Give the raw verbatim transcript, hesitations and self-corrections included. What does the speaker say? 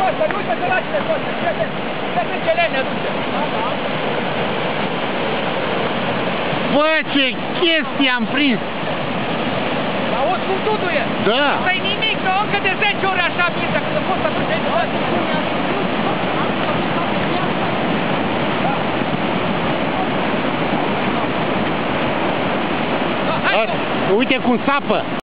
Costă, nu uite-te la cine costă, ce trece lene, duce. Bă, ce chestie am prins! Auzi cum tuduie? Da! Asta-i nimic, că încă de zece ori așa vin, dacă se pot să duce aici. Uite cum sapă!